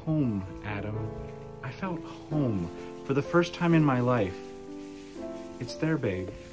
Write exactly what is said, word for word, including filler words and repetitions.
home, Adam. I felt home for the first time in my life. It's there, babe.